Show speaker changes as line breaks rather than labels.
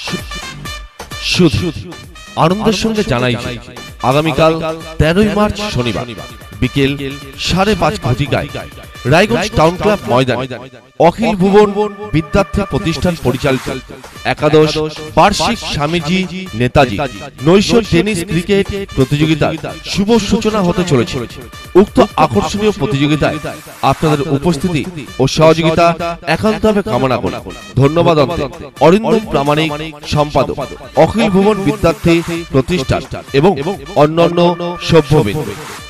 শুধু আনন্দের সঙ্গে জানাইছি আগামীকাল 13ই মার্চ শনিবার বিকেল 5:30 ঘটিকায় রায়গঞ্জ টাউন ক্লাব ময়দানে অখিল ভুবন বিদ্যার্থী প্রতিষ্ঠান পরিচালিত একাদশ বার্ষিক স্বামীজি নেতাজি নৈশ টেনিস ক্রিকেট প্রতিযোগিতার শুভ সূচনা হতে চলেছে। উক্ত আকর্ষণীয় প্রতিযোগিতায় আপনাদের উপস্থিতি ও সহযোগিতা একান্তভাবে কামনা করি। ধন্যবাদ অরিন্দম প্রামাণিক, সম্পাদক, অখিল ভুবন বিদ্যার্থী প্রতিষ্ঠান এবং অন্যান্য সভ্যবৃন্দ।